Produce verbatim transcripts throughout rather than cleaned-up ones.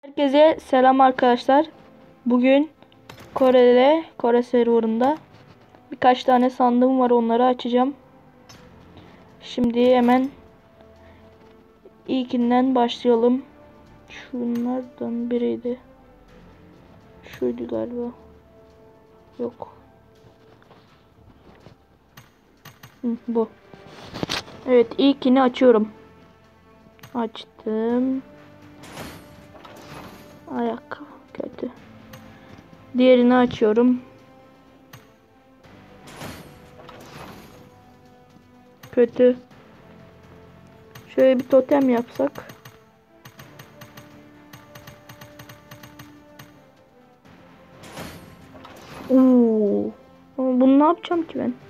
Herkese selam arkadaşlar. Bugün Kore'de, Kore serverında birkaç tane sandığım var, onları açacağım. Şimdi hemen ilkinden başlayalım. Şunlardan biriydi. Şuydu galiba. Yok. Hı, bu. Evet, ilkini açıyorum. Açtım. Ayakkabı kötü. Diğerini açıyorum. Kötü. Şöyle bir totem yapsak. Oo. Ama bunu ne yapacağım ki ben?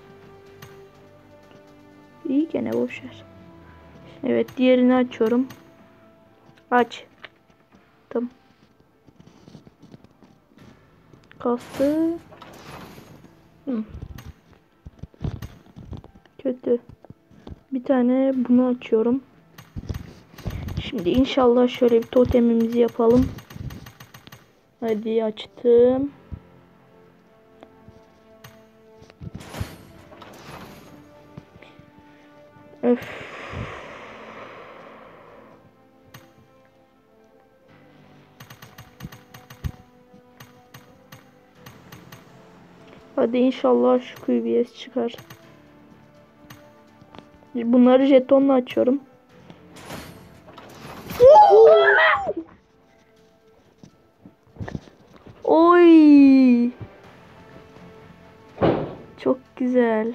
İyi, gene boşver. Evet, diğerini açıyorum. Aç. Tamam. Kastı. Hı. Kötü. Bir tane bunu açıyorum. Şimdi inşallah şöyle bir totemimizi yapalım. Hadi açtım. Öf. Hadi inşallah şu Q B S çıkar. Bunları jetonla açıyorum. Oy! Çok güzel.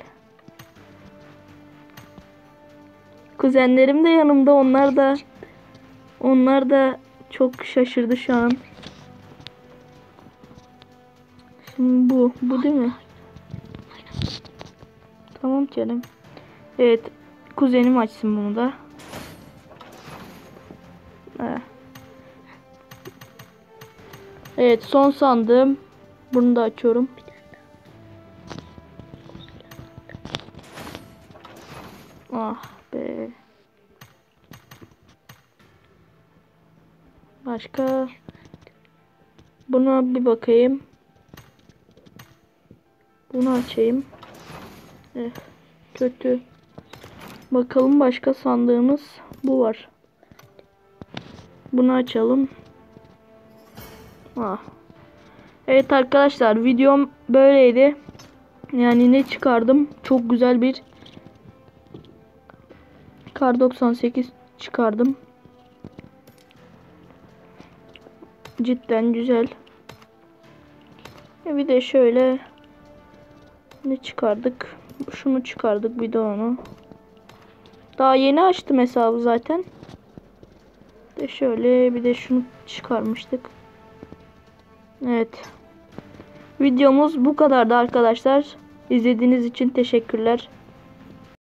Kuzenlerim de yanımda, onlar da onlar da çok şaşırdı şu an. Şimdi bu, bu değil mi? Tamam canım. Evet, kuzenim açsın bunu da. Heh. Evet, son sandığım. Bunu da açıyorum. Ah be. Başka. Buna bir bakayım. Bunu açayım. Eh, kötü. Bakalım, başka sandığımız bu var. Bunu açalım. Ah. Evet arkadaşlar, videom böyleydi. Yani ne çıkardım? Çok güzel bir Kar doksan sekiz çıkardım. Cidden güzel. Bir de şöyle ne çıkardık? Şunu çıkardık, bir de onu. Daha yeni açtım hesabı zaten. Bir de şöyle bir de şunu çıkarmıştık. Evet. Videomuz bu kadardı arkadaşlar. İzlediğiniz için teşekkürler.